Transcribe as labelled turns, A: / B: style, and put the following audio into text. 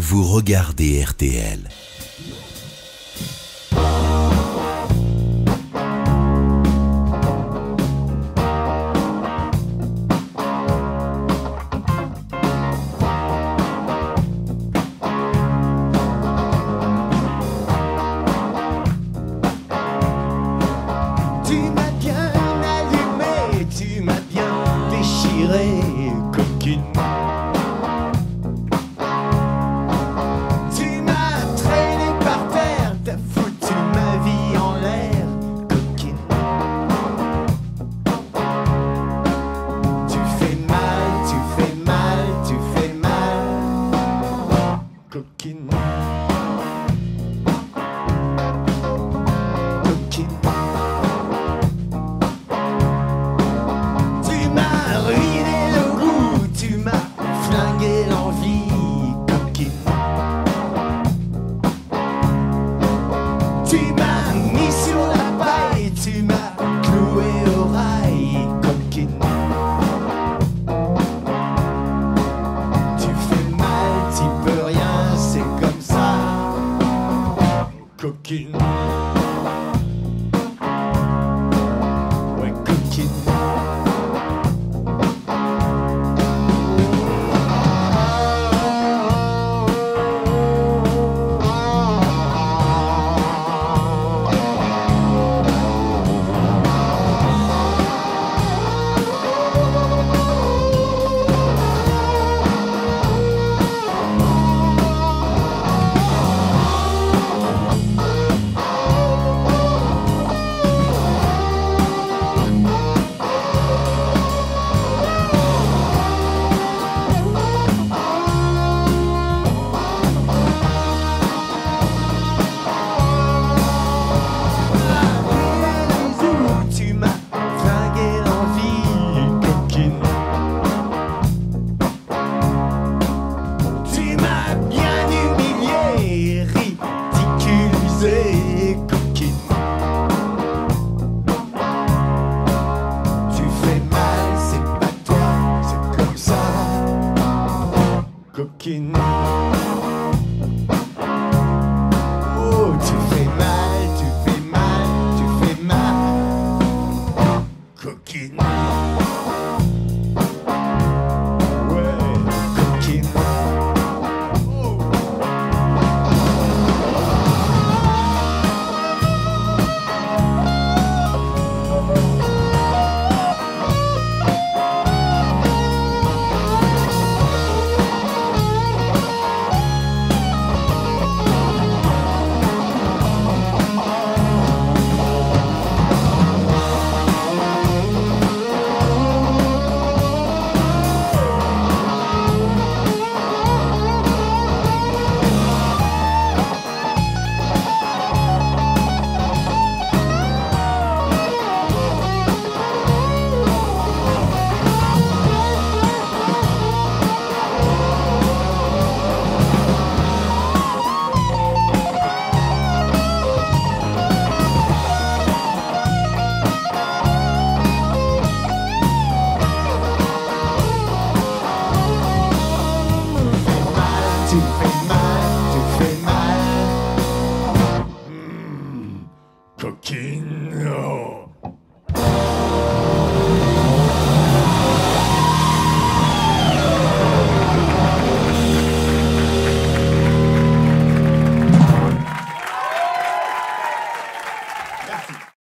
A: vous regardez RTL.
B: Tu m'as bien allumé, tu m'as bien déchiré, coquine. Tu m'as traîné par terre, t'as foutu ma vie en l'air, coquine. Tu fais mal, tu fais mal, tu fais mal, coquine. Coquine. Tu m'as ruiné le goût, tu m'as flingué l'envie, coquine. Tu m'as mis sur la paille, tu m'as cloué au rail, coquine. Tu fais mal, tu peux rien, c'est comme ça, coquine. Ouais, coquine. Tu m'as flingué l'envie, coquine. Tu m'as bien humilié, ridiculisé, coquine. Tu fais mal, c'est pas toi, c'est comme ça, coquine. Oh, tu fais mal, tu fais mal, tu fais mal, coquine. Ouais, coquine. Oh. Tu fais mal, tu fais mal, coquine. Merci.